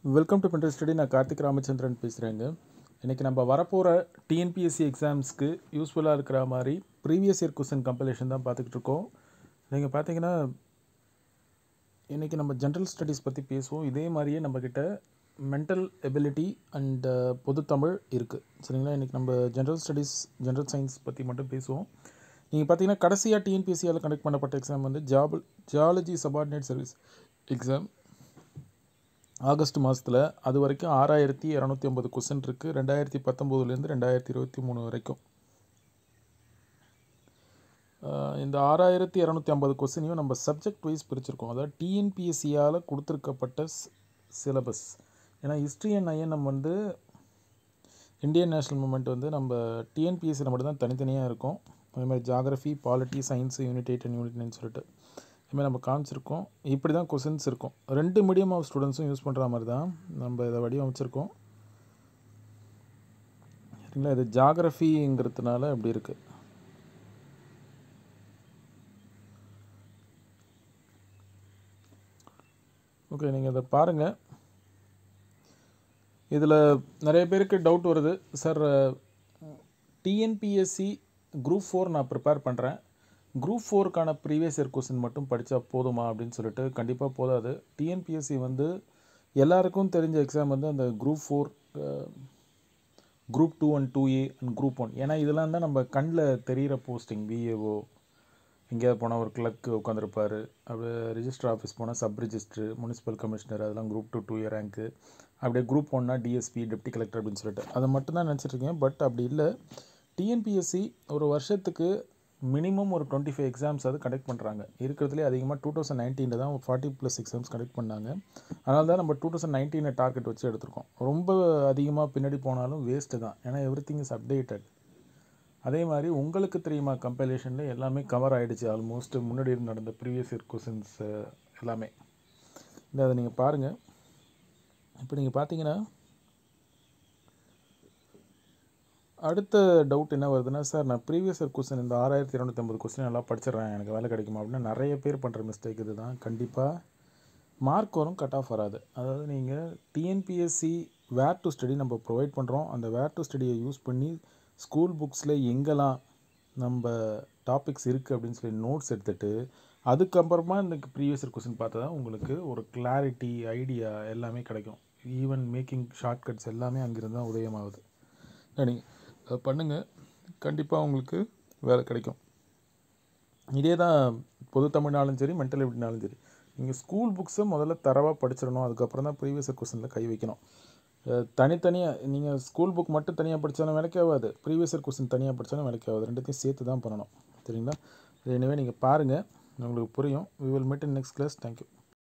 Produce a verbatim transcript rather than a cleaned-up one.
Welcome to பென்ட்ரெஸ்ட் study. நான் கார்த்திக் ராமச்சந்திரன் பேசுகிறேங்க. இன்றைக்கி நம்ம வரப்போகிற டிஎன்பிஎஸ்சி எக்ஸாம்ஸ்க்கு யூஸ்ஃபுல்லாக இருக்கிற மாதிரி ப்ரீவியஸ் இயர் கொஸ்டின் கம்பைலேஷன் தான் பார்த்துக்கிட்டு இருக்கோம். நீங்கள் பார்த்தீங்கன்னா இன்றைக்கி நம்ம ஜென்ரல் ஸ்டடீஸ் பற்றி பேசுவோம். இதே மாதிரியே நம்மக்கிட்ட மென்டல் எபிலிட்டி அண்ட் பொதுத்தமிழ் இருக்குது, சரிங்களா? இன்றைக்கி நம்ம ஜென்ரல் ஸ்டடீஸ் ஜென்ரல் சயின்ஸ் பற்றி மட்டும் பேசுவோம். நீங்கள் பார்த்தீங்கன்னா கடைசியாக டிஎன்பிஎஸ்சியால் கண்டக்ட் பண்ணப்பட்ட எக்ஸாம் வந்து ஜாபல் geology subordinate service exam August மாதத்தில். அது வரைக்கும் ஆறாயிரத்தி இரநூத்தி ஐம்பது கொஸ்டின் இருக்குது, ரெண்டாயிரத்தி பத்தொம்போதுலேருந்து ரெண்டாயிரத்தி இருபத்தி மூணு வரைக்கும். இந்த ஆறாயிரத்தி இரநூத்தி ஐம்பது கொஸ்டினையும் நம்ம சப்ஜெக்ட் வைஸ் பிரிச்சிருக்கோம். அதாவது டிஎன்பிஎஸ்சியால் கொடுத்துருக்கப்பட்ட சிலபஸ். ஏன்னா ஹிஸ்ட்ரி அண்ட் ஐஎன்எம் வந்து இந்தியன் நேஷ்னல் மூமெண்ட் வந்து நம்ம டிஎன்பிஎஸ்சியில் மட்டும் தான் தனித்தனியாக இருக்கும். அதே மாதிரி geography, polity, science, unit eight and unit nine சொல்லிட்டு இதுமாதிரி நம்ம காமிச்சிருக்கோம். இப்படி தான் கொஸ்டின்ஸ் இருக்கும். ரெண்டு மீடியம் ஆஃப் ஸ்டூடெண்ட்ஸும் யூஸ் பண்ணுற மாதிரி தான் நம்ம இதை வடிவமைச்சிருக்கோம், சரிங்களா? இது ஜாகிரஃபிங்கிறதுனால இப்படி இருக்குது. ஓகே, நீங்கள் இதை பாருங்கள். இதில் நிறைய பேருக்கு டவுட் வருது, சார் டிஎன்பிஎஸ்சி குரூப் ஃபோர் நான் ப்ரிப்பேர் பண்ணுறேன், குரூப் ஃபோருக்கான ப்ரீவியஸ் இயர் கொஸ்டின் மட்டும் படித்தா போதுமா அப்படின்னு சொல்லிட்டு. கண்டிப்பாக போதாது. டிஎன்பிஎஸ்சி வந்து எல்லாருக்கும் தெரிஞ்ச எக்ஸாம் வந்து அந்த group four, group two and two A and group one. ஏன்னா இதெல்லாம் தான் நம்ம கண்ணில் தெரிகிற போஸ்டிங். விஏஓ எங்கேயாவது போனால் ஒரு கிளர்க்கு உட்காந்துருப்பார், அப்படியே ரிஜிஸ்டர் ஆஃபீஸ் போனால் சப் ரிஜிஸ்ட்ரு, முனிசிபல் கமிஷனர், அதெல்லாம் group two two A rank. அப்படியே குரூப் ஒன்னா டிஎஸ்பி, டெப்டி கலெக்டர் அப்படின்னு சொல்லிட்டு அதை மட்டும் தான் நினச்சிட்ருக்கேன். பட் அப்படி இல்லை. டிஎன்பிஎஸ்சி ஒரு வருஷத்துக்கு மினிமம் ஒரு டுவெண்ட்டி ஃபைவ் எக்ஸாம்ஸ் அது கண்டக்ட் பண்ணுறாங்க. இருக்கிறதுலே அதிகமாக டூ தௌசண்ட் நைன்டீனில் தான் ஒரு ஃபார்ட்டி ப்ளஸ் எக்ஸாம்ஸ் கண்டக்ட் பண்ணாங்க. அதனால தான் நம்ம டூ தௌசண்ட் நைன்டீனை டார்கெட் வச்சு எடுத்திருக்கோம். ரொம்ப அதிகமாக பின்னாடி போனாலும் வேஸ்ட்டு தான், ஏன்னா எவ்ரி திங் இஸ் அப்டேட்டட். அதே மாதிரி உங்களுக்கு தெரியுமா கம்பைலேஷனில் எல்லாமே கவர் ஆகிடுச்சு ஆல்மோஸ்ட். முன்னாடி நடந்த ப்ரீவியஸ் இயர் கொஸ்டின்ஸ் எல்லாமே இந்த அதை நீங்கள் பாருங்கள். இப்போ நீங்கள் பார்த்தீங்கன்னா அடுத்த டவுட் என்ன வருதுன்னா, சார் நான் ப்ரீவியஸ் இயர் கொஸ்டின் இந்த ஆறாயிரத்தி இரநூத்தி ஐம்பது கொஸ்டின் நல்லா படிச்சிடறேன், எனக்கு வேலை கிடைக்குமா அப்படின்னா நிறைய பேர் பண்ணுற மிஸ்டேக் இது தான். கண்டிப்பாக மார்க் வரும், கட் ஆஃப் வராது. அதாவது நீங்கள் டிஎன்பிஎஸ்சி வேர் டு ஸ்டடி நம்ம ப்ரொவைட் பண்ணுறோம். அந்த வேர் டு ஸ்டடியை யூஸ் பண்ணி ஸ்கூல் புக்ஸில் எங்கெல்லாம் நம்ம டாபிக்ஸ் இருக்குது அப்படின்னு சொல்லி நோட்ஸ் எடுத்துகிட்டு அதுக்கப்புறமா இந்த ப்ரீவியஸ் இயர் கொஸ்டின் பார்த்தா தான் உங்களுக்கு ஒரு கிளாரிட்டி, ஐடியா எல்லாமே கிடைக்கும். ஈவன் மேக்கிங் ஷார்ட்கட்ஸ் எல்லாமே அங்கிருந்து தான் உதயமாகுது. நீங்கள் பண்ணுங்கள், கண்டிப்பாக உங்களுக்கு வேலை கிடைக்கும். இதே தான் பொது தமிழ்னாலும் சரி, மென்டல் எப்படினாலும் சரி, நீங்கள் ஸ்கூல் புக்ஸை முதல்ல தரவாக படிச்சிடணும். அதுக்கப்புறம் தான் ப்ரீவியஸ் இயர் கொஸ்டினில் கை வைக்கணும். தனித்தனியாக நீங்கள் ஸ்கூல் புக் மட்டும் தனியாக படித்தாலும் வேலைக்கு ஆகாது, ப்ரீவியஸ் இயர் கொஸ்டின் தனியாக படித்தாலும் வேலைக்கு ஆகாது. ரெண்டுத்தையும் சேர்த்து தான் பண்ணணும், சரிங்களா? எனவே நீங்கள் பாருங்கள், உங்களுக்கு புரியும். We will meet in next class. Thank you.